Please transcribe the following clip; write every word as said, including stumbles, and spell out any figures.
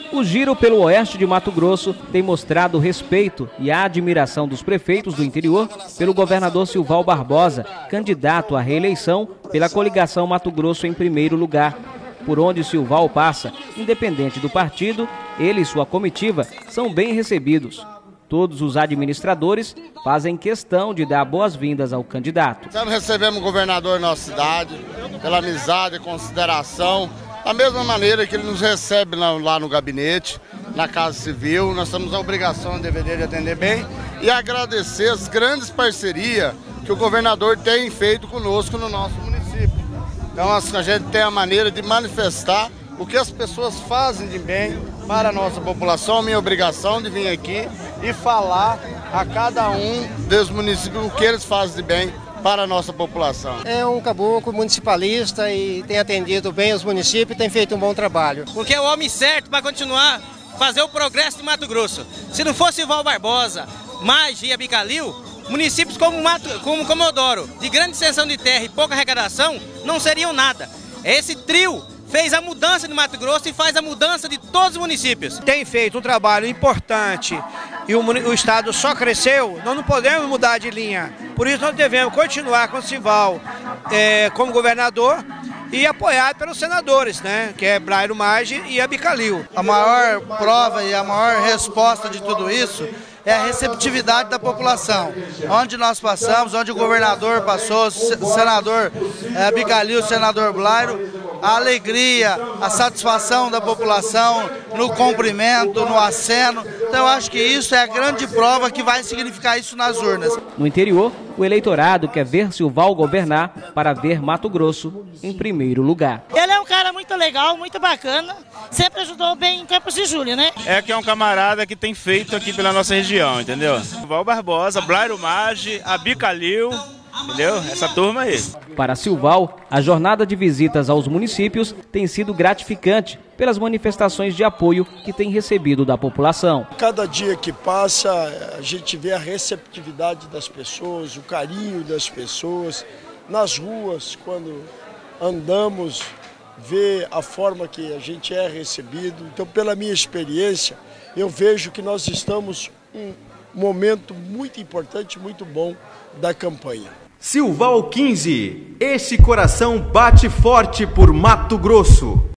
O giro pelo oeste de Mato Grosso tem mostrado o respeito e a admiração dos prefeitos do interior pelo governador Silval Barbosa, candidato à reeleição pela coligação Mato Grosso em primeiro lugar. Por onde Silval passa, independente do partido, ele e sua comitiva são bem recebidos. Todos os administradores fazem questão de dar boas-vindas ao candidato. Nós recebemos o governador na nossa cidade, pela amizade e consideração, da mesma maneira que ele nos recebe lá no gabinete, na Casa Civil. Nós temos a obrigação e dever de atender bem e agradecer as grandes parcerias que o governador tem feito conosco no nosso município. Então a gente tem a maneira de manifestar o que as pessoas fazem de bem para a nossa população. Minha obrigação de vir aqui e falar a cada um dos municípios o que eles fazem de bem para a nossa população. É um caboclo municipalista e tem atendido bem os municípios e tem feito um bom trabalho. Porque é o homem certo para continuar fazer o progresso de Mato Grosso. Se não fosse Silval Barbosa, Maggi e Abicalil, municípios como, Mato, como Comodoro, de grande extensão de terra e pouca arrecadação, não seriam nada. Esse trio fez a mudança de Mato Grosso e faz a mudança de todos os municípios. Tem feito um trabalho importante e o, o Estado só cresceu, nós não podemos mudar de linha. Por isso nós devemos continuar com o Silval é, como governador e apoiado pelos senadores, né, que é Blairo Maggi e Abicalil. A maior prova e a maior resposta de tudo isso é a receptividade da população. Onde nós passamos, onde o governador passou, o senador é, Abicalil, o senador Blairo, a alegria, a satisfação da população no cumprimento, no aceno. Então eu acho que isso é a grande prova que vai significar isso nas urnas. No interior, o eleitorado quer ver Silval governar para ver Mato Grosso em primeiro lugar. Ele é um cara muito legal, muito bacana, sempre ajudou bem em Campos de Júlio, né? É que é um camarada que tem feito aqui pela nossa região, entendeu? Silval Barbosa, Blairo Maggi, Abicalil, entendeu? Essa turma aí. Para Silval, a jornada de visitas aos municípios tem sido gratificante pelas manifestações de apoio que tem recebido da população. Cada dia que passa, a gente vê a receptividade das pessoas, o carinho das pessoas. Nas ruas, quando andamos, vê a forma que a gente é recebido. Então, pela minha experiência, eu vejo que nós estamos em um momento muito importante, muito bom da campanha. Silval quinze, esse coração bate forte por Mato Grosso.